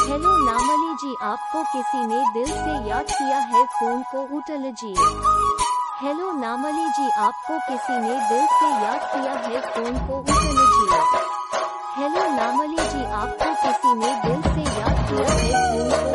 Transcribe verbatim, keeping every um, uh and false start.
Hello Namli जी, आपको किसी ने दिल से याद किया है, फोन को उठा लीजिए। हेलो नामली जी, आपको किसी ने दिल से याद किया है, फोन को उठा लीजिए। हेलो नामली जी, आपको किसी ने दिल से याद किया है, फोन को